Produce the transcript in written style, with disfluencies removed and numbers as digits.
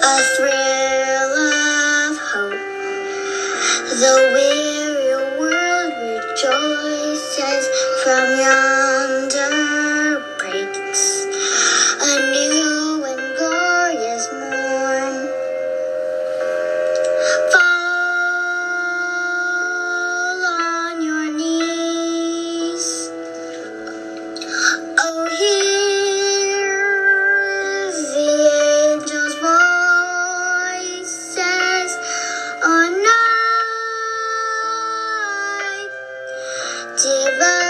a thrill of hope. The weary world rejoices from yonder breaks a new and glorious morn. Fall on your knees. Oh, hear the angels' voices on night divine.